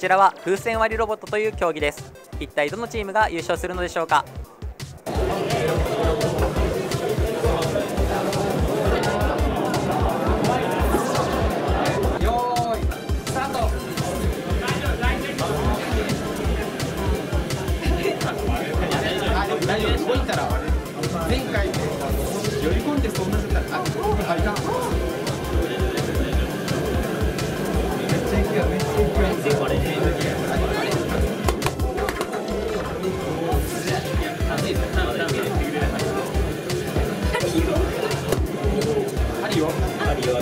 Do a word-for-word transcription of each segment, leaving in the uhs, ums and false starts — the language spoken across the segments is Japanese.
ちらは風船割りロボットという競技です。一体どのチームが優勝するのでしょうか。 大丈夫、動いたら前回寄り込んでそんなだったら、あ、あいかん。めっちゃ行くよ、めっちゃ行くよ。ハリよ。ハリよ。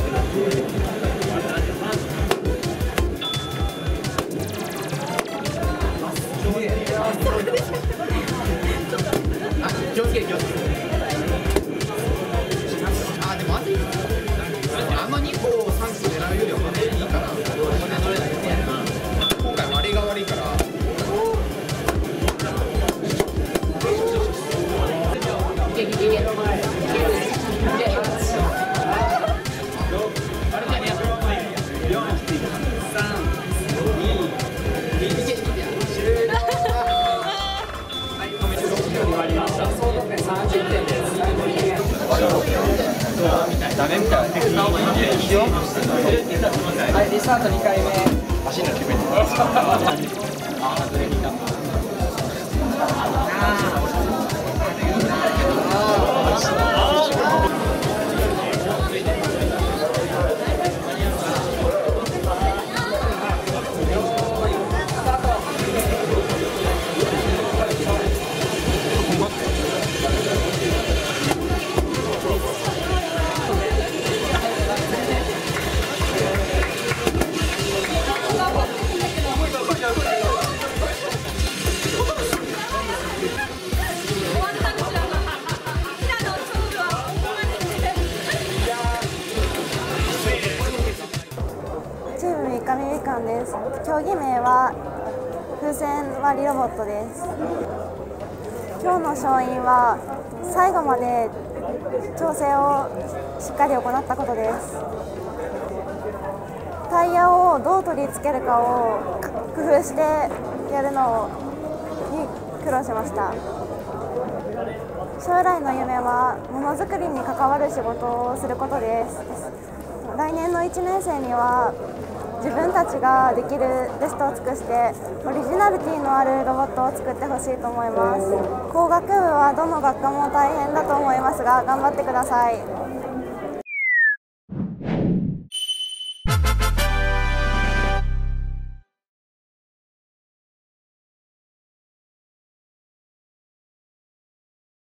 気をつけ気をつけ。あ、でもあとあのにこをさんこ狙うよりはまだいいかな。今回割りが悪いから。いけいけいけいけ。ダメみたいな。いいよ。はい、リスタートにかいめ。走るの決めて。ああ、ずれた。 三上みかんです。競技名は風船割りロボットです。今日の勝因は最後まで調整をしっかり行ったことです。タイヤをどう取り付けるかを工夫してやるのに苦労しました。将来の夢はものづくりに関わる仕事をすることです。来年のいちねん生には自分たちができるベストを尽くしてオリジナリティのあるロボットを作ってほしいと思います。工学部はどの学科も大変だと思いますが頑張ってください。